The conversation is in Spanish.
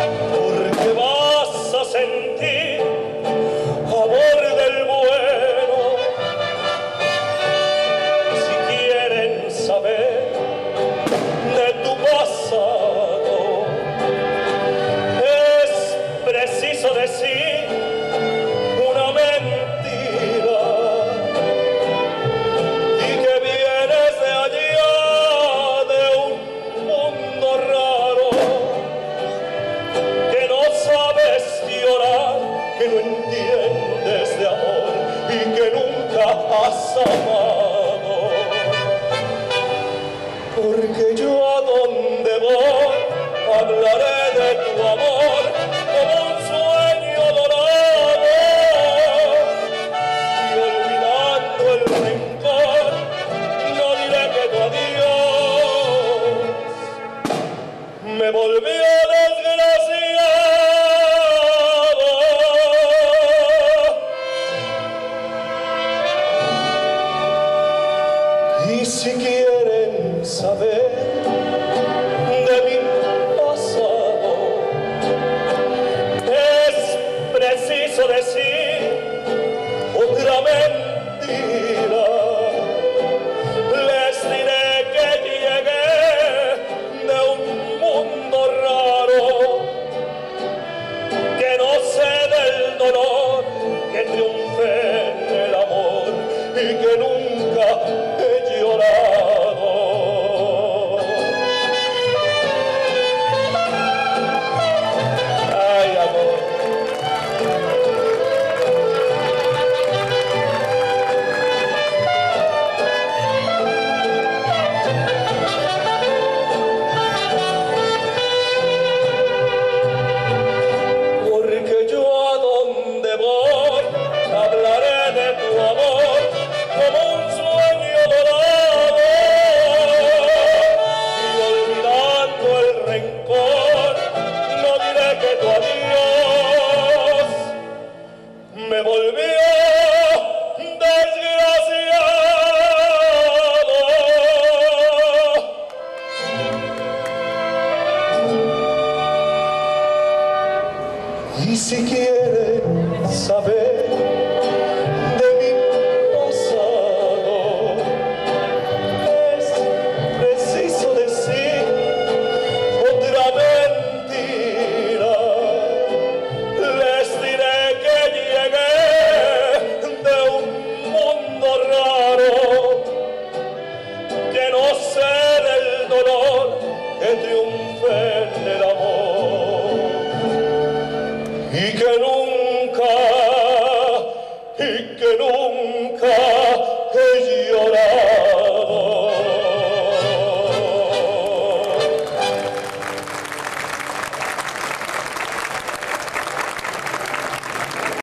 porque vas a sentir amor del bueno. Si quieren saber de tu pasado, es preciso decir una mentira, y que vienes de allá, de un mundo raro, que no sabes llorar, que no entiendes de amor y que nunca has amado. Porque yo a donde voy hablaré de tu amor como un sueño dorado, y olvidando el rencor no diré que tu adiós me volvió desgraciado. Y si quieren saber de mi pasado, es preciso decir otra mentira. Les diré que llegué de un mundo raro, que no sé del dolor, que triunfé en el amor y que nunca he llorado. Ay, amor. Porque yo a donde voy hablaré de tu amor como un sueño dorado, y olvidando el rencor no diré que tu adiós me volvió desgraciado. Y si quieren saber de mi pasado, es preciso decir otra mentira. Les diré que llegué de un mundo raro, que no sé del dolor que triunfa